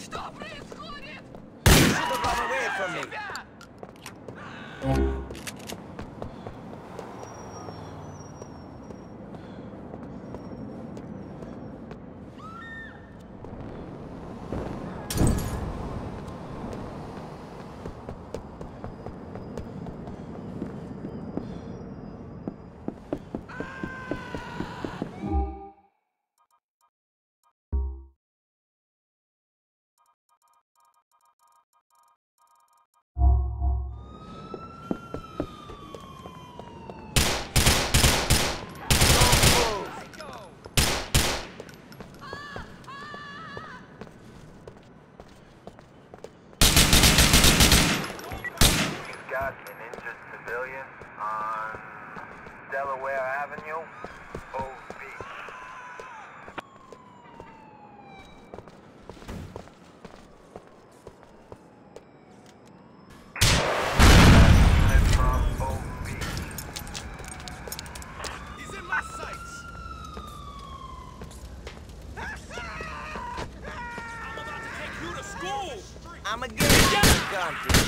Что происходит? Should have run away from me. Got an injured civilian on Delaware Avenue, Old Beach. Unit from Old Beach. He's in my sights. I'm about to take you to school. I'ma get a gun.